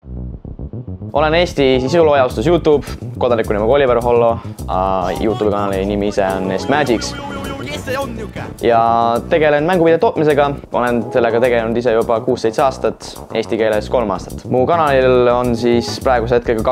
Olen Eesti sisuloojaustus YouTube, kodaniku nimega Oliver Hollo, YouTube kanali nimi ise on Magics. Ja tegelen mänguvideo tootmisega, olen sellega tegelenud ise juba 6-7 aastat, eesti keeles 3 aastat. Mu kanalil on siis praeguse hetkega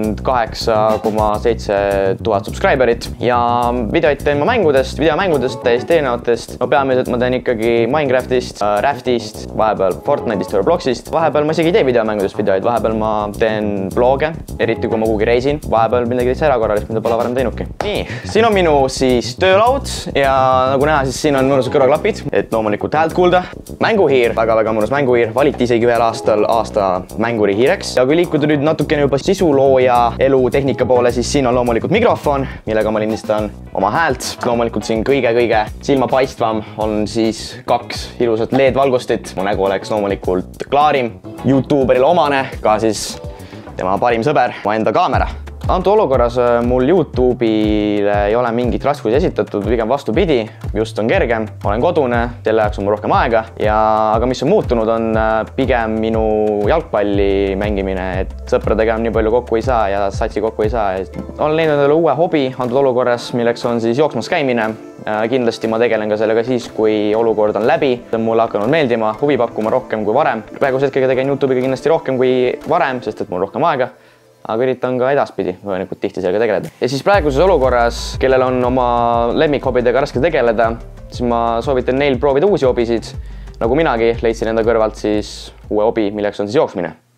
28,7 tuhat subscriberit ja videoid teen ma videomängudest täiesti erinevatest. No peamiselt ma teen ikkagi Minecraftist, Raftist, vahepeal Fortnite'ist või Robloxist. Vahepeal ma isegi ei tee videomängudest videoid, vahepeal ma teen vloge, eriti kui ma kuhugi reisin. Vahepeal midagi täitsa erakorralist, mida pole varem teinudki. Nii, siin on minu siis töölaud ja nagu näha, siis siin on mõnusad kõrvaklapid, et loomulikult häält kuulda. Mänguhiir, väga mõnus mänguhiir, valiti isegi ühel aastal aasta mänguri hiireks. Ja kui liikuda nüüd natukene juba sisulooja elutehnika poole, siis siin on loomulikult mikrofon, millega ma lindistan oma häält. Loomulikult siin kõige silmapaistvam on siis 2 ilusat LED-valgustit. Mu nägu oleks loomulikult klaarim, YouTuberile omane, ka siis tema parim sõber, mu enda kaamera. Antud olukorras mul YouTube'ile ei ole mingit raskusi esitatud, pigem vastupidi, just on kergem, olen kodune, selle jaoks on mul rohkem aega. Aga mis on muutunud, on pigem minu jalgpalli mängimine, et sõpradega nii palju kokku ei saa ja satsi kokku ei saa. Olen leidnud endale uue hobi antud olukorras, milleks on siis jooksmas käimine. Kindlasti ma tegelen ka sellega siis, kui olukord on läbi. See on mulle hakanud meeldima, huvi pakkuma rohkem kui varem. Praeguse hetkega tegelen YouTube'iga kindlasti rohkem kui varem, sest et mul on rohkem aega. Aga üritan ka edaspidi võimalikult tihti sellega tegeleda. Ja siis praeguses olukorras, kellel on oma lemmikhobidega raske tegeleda, siis ma soovitan neil proovida uusi hobisid. Nagu minagi leidsin enda kõrvalt siis uue hobi, milleks on siis jooksmine.